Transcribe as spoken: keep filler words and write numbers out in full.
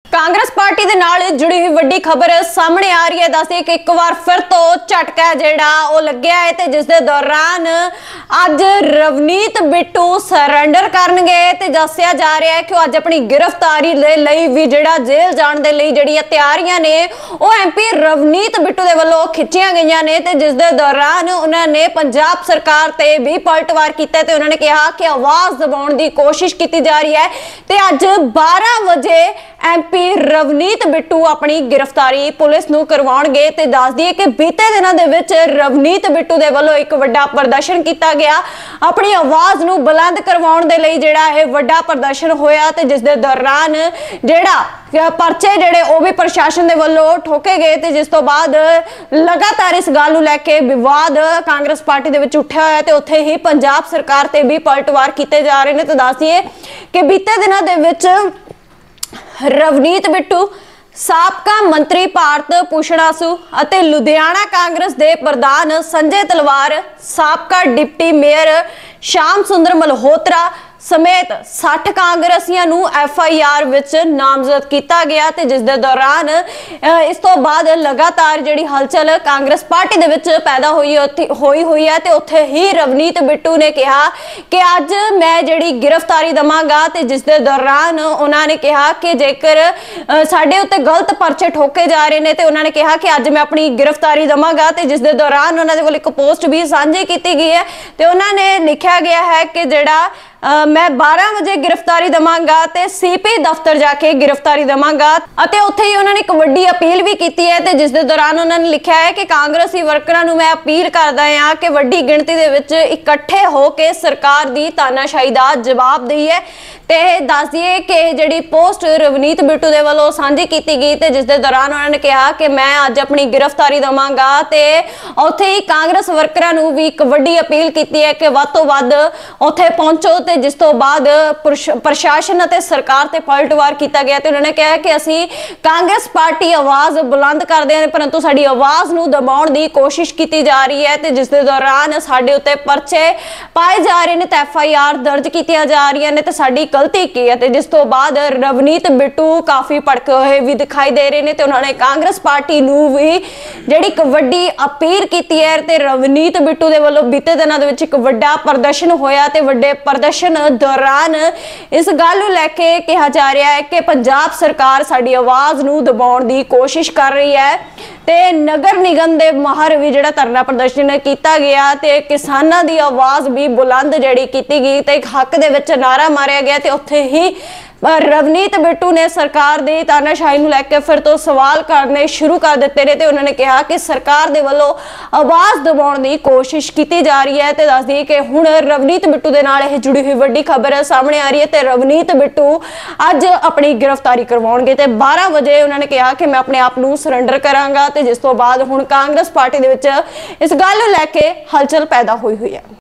Congress party दे नाल जुड़ी हुई वड्डी खबर सामने आ रही है। दस कि एक बार फिर तो झटका जिहड़ा ओ लग्या है ते जिस दे दौरान अज रवनीत बिट्टू सरेंडर करनगे ते दस्सिया जा रहा है कि अज अपनी गिरफ्तारी दे लई भी जिहड़ा जेल जाण दे लई जिहड़ियां तैयारियां ने ओ एमपी रवनीत बिट्टू दे वल्लों खिच्चियां गईयां ने ते जिस दे दौरान उन्हां ने पंजाब सरकार ते भी पलटवार कीता ते उन्हां ने कहा कि आवाज दबाउण दी कोशिश कीती जा रही है ते अज बारह बजे एमपी रवनीत बिट्टू अपनी गिरफ्तारी पुलिस नूं करवाउणगे ते दस दिए कि बीते दिनां दे विच रवनीत बिट्टू दे वल्लों एक वड्डा प्रदर्शन कीता गया। अपनी आवाज नूं बुलंद करवाउण दे लई जिहड़ा इह वड्डा प्रदर्शन होया ते जिस दे दौरान जिहड़ा परचे जिहड़े ओह भी प्रशासन दे वल्लों ठोके गए ते जिस तो बाद लगातार इस गल नूं लैके विवाद कांग्रेस पार्टी दे विच उठिया होया ते उत्थे ही पंजाब सरकार ते भी पलटवार कीते जा रहे ने। ते दस दिए कि बीते दिनां दे विच रवनीत बिट्टू साबका मंत्री भारत भूषण आसू अते लुधियाना कांग्रेस दे प्रधान संजय तलवार, साबका डिप्टी मेयर श्याम सुंदर मल्होत्रा समेत साठ कांग्रेसियां नूं एफ आई आर विच नामजद किया गया ते जिस दे दौरान इस तो बाद लगातार जिहड़ी हलचल कांग्रेस पार्टी दे विच पैदा होई होई हुई है ते उत्थे ही रवनीत बिट्टू ने कहा कि अज मैं जिहड़ी गिरफ्तारी दवांगा ते जिस दे दौरान उन्हां ने कहा कि जेकर साडे उत्ते गलत परचे ठोके जा रहे ने ते उन्हां ने कहा कि अज मैं अपनी गिरफ्तारी दवांगा ते जिस दे दौरान उन्हां दे कोल एक पोस्ट भी साझी की गई है ते उन्हां ने लिखा गया है कि जिहड़ा Uh, मैं बारह बजे गिरफ्तारी दवांगा ते सीपी दफ्तर जाके गिरफ्तारी दवांगा अते उत्थे ही उन्होंने एक वड्डी अपील भी की है ते जिस दे दौरान उन्होंने लिखा है कि कांग्रेसी वर्करां नूं मैं अपील करदा हां कि वड्डी गिणती दे विच इकट्ठे होके सरकार दी तानाशाही दा जवाब दईए ते दस दिए कि जिहड़ी पोस्ट रवनीत बिट्टू दे वल्लों साझी की गई ते जिस दे दौरान उन्होंने कहा कि मैं अज अपनी गिरफ्तारी दवांगा ते उत्थे ही कांग्रेस वर्करां नूं भी एक वड्डी अपील की है कि वध तों वध उत्थे पहुंचो ते जिस तो बाद प्रशासन अते सरकार ते पलटवार किया गया ते उन्होंने कहा कि असी कांग्रेस पार्टी आवाज बुलंद करदे हैं परंतु साडी आवाज नूं दबाउण दी कोशिश की जा रही है ते जिस दे दौरान साडे उत्ते परचे पाए जा रहे ने ते एफ आई आर दर्ज कीतियां जा रही ने ते साडी गलती की है ते जिस तो बाद रवनीत बिट्टू काफी भड़के हुए भी दिखाई दे रहे ने ते उन्होंने कांग्रेस पार्टी नूं भी जिहड़ी एक वड्डी अपील की है ते रवनीत बिट्टू दे वल्लों बीते दिनां दे विच एक वड्डा प्रदर्शन होया ते वड्डे प्रदर्शन दौरान इस गल नूं लैके कहा जा रहा है कि पंजाब सरकार साडी आवाज नूं दबाउण दी कोशिश कर रही है ते नगर निगम दे बाहर भी जिहड़ा धरना प्रदर्शन किया गया ते किसानां दी आवाज भी बुलंद जिहड़ी कीती गई ते हक दे विच नारा मारिया गया ते उत्थे ही रवनीत बिट्टू ने सरकार दी तानाशाही नूं लैके फिर तो सवाल करने शुरू कर दिते ने ते उन्होंने कहा कि सरकार दे वल्लों आवाज दबाउण दी कोशिश की जा रही है। ते दस दी कि हुण रवनीत बिट्टू दे नाल जुड़ी हुई वड्डी खबर सामने आ रही है ते रवनीत बिट्टू अज अपनी गिरफ्तारी करवाउणगे ते बारह बजे उन्होंने कहा कि मैं अपने आप नूं सरेंडर करांगा ते जिस तो बाद हुण कांग्रेस पार्टी दे विच इस गल नूं लैके हलचल पैदा होई हुई है।